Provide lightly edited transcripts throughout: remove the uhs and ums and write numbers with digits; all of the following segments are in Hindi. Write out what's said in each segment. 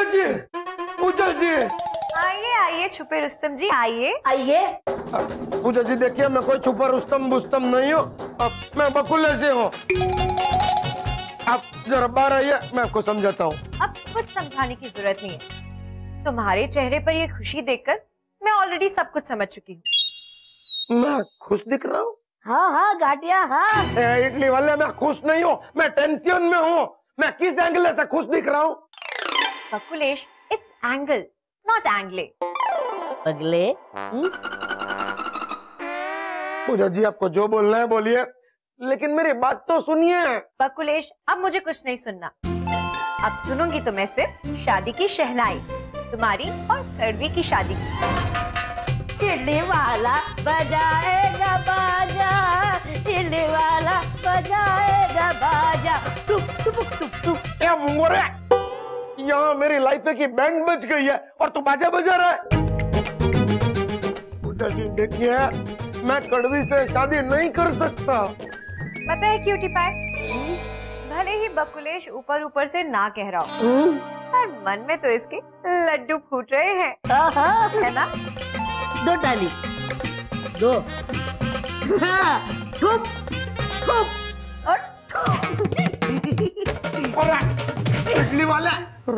जी, पूजा जी। आइए आइए छुपे रुस्तम जी, आइए आइए। पूजा जी देखिए, मैं कोई छुपा रुस्तम बुस्तम नहीं हूँ, मैं बकुले से हूँ। आप जरा बाहर आइए, मैं आपको समझाता हूँ। अब कुछ समझाने की जरूरत नहीं है। तुम्हारे चेहरे पर ये खुशी देखकर मैं ऑलरेडी सब कुछ समझ चुकी हूँ। मैं खुश दिख रहा हूँ? हाँ हाँ गाटिया हाँ। इडली वाले, मैं खुश नहीं हूँ, मैं टेंशन में हूँ। मैं किस एंगल से खुश दिख रहा हूँ? बकुलेश, इट्स एंगल नॉट एंगले। पगले। पूजा जी आपको जो बोलना है बोलिए, लेकिन मेरी बात तो सुनिए। बकुलेश, अब मुझे कुछ नहीं सुनना। अब सुनूंगी तो मैं सिर्फ शादी की शहनाई, तुम्हारी और कड़वी की शादी की। इडली वाला बजाएगा बाजा, इडली वाला बजाएगा बाजा, टुक टुक टुक टुक। क्या मुंगोरे, यहाँ मेरी लाइफ की बैंड बज गई है और तू बाजा बजा रहा है। पूजा जी देखिए, मैं कड़वी से शादी नहीं कर सकता। पता है क्यूटी पाई, भले ही बकुलेश ऊपर ऊपर से ना कह रहा हो, पर मन में तो इसके लड्डू फूट रहे हैं, है ना? दो ताली, दो। हाँ, ठुप ठुप और इडली वाला।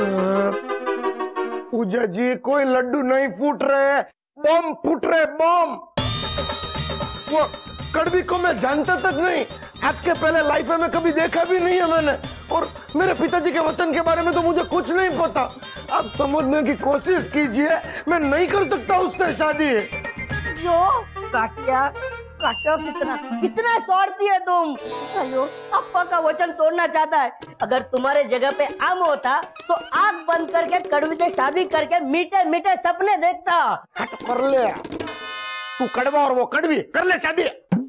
पूजा जी कोई लड्डू नहीं फूट रहे, बम फूट रहे, बम। वो कड़वी को मैं जानता तक नहीं, आज के पहले लाइफ में कभी देखा भी नहीं है मैंने, और मेरे पिताजी के वचन के बारे में तो मुझे कुछ नहीं पता। आप समझने की कोशिश कीजिए, मैं नहीं कर सकता उससे शादी। जो काटिया, काटो कितना कितना स्वार्थी है तुम। अयो, अप्पा का वचन तोड़ना चाहता है। अगर तुम्हारे जगह पे आम होता तो आंख बंद करके कड़वी से शादी करके मीठे मीठे सपने देखता। हट कर ले, तू कड़वा और वो कड़वी, कर ले शादी।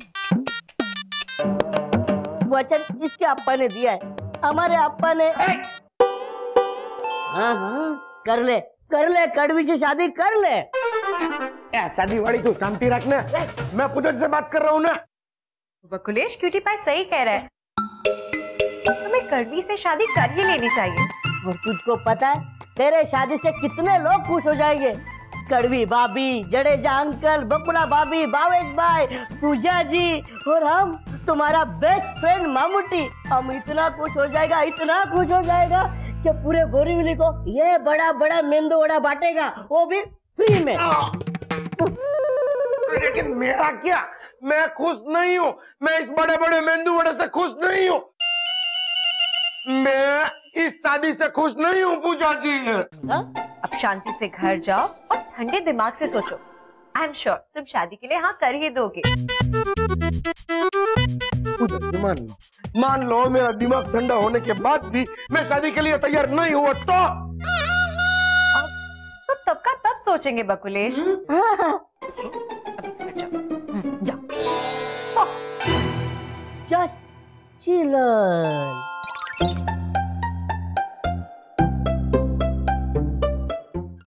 वचन इसके अप्पा ने दिया है, हमारे अप्पा ने। हाँ हाँ, कर ले कड़वी से शादी कर ले। शादी वाली तू शांति रखना, मैं पूजा से बात कर रहा हूँ ना। बकुलेश, क्यूटी पाई सही कह रहा है, तुम्हें कड़वी से शादी कर ही लेनी चाहिए। और तुझको पता है तेरे शादी से कितने लोग खुश हो जाएंगे? कड़वी भाभी, जडेजा अंकल, बकुला भाभी, भावेश भाई, पूजा जी और हम, तुम्हारा बेस्ट फ्रेंड मामूटी। हम इतना खुश हो जाएगा कि पूरे बोरीवली को ये बड़ा बड़ा मेंदू वड़ा बांटेगा, वो भी फ्री में। लेकिन मेरा क्या, मैं खुश नहीं हूँ, मैं इस बड़े बड़े मेंदू वड़े से खुश नहीं हूँ, मैं इस शादी से खुश नहीं हूँ पूजा जी। अब शांति से घर जाओ और ठंडे दिमाग से सोचो। आई एम श्योर तुम शादी के लिए हाँ कर ही दोगे। मान लो मेरा दिमाग ठंडा होने के बाद भी मैं शादी के लिए तैयार नहीं हुआ तो तब का तब सोचेंगे बकुलेश। अभी घर जाओ। Just chillin'.